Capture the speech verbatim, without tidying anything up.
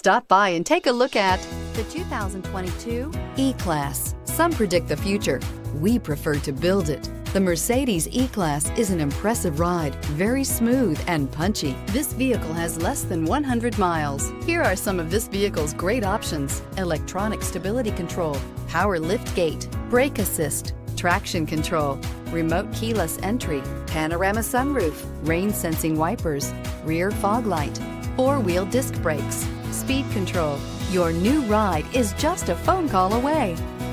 Stop by and take a look at the two thousand twenty-two E-Class. Some predict the future. We prefer to build it. The Mercedes E-Class is an impressive ride, very smooth and punchy. This vehicle has less than one hundred miles. Here are some of this vehicle's great options: electronic stability control, power liftgate, brake assist, traction control, remote keyless entry, panorama sunroof, rain sensing wipers, rear fog light, four-wheel disc brakes, speed control. Your new ride is just a phone call away.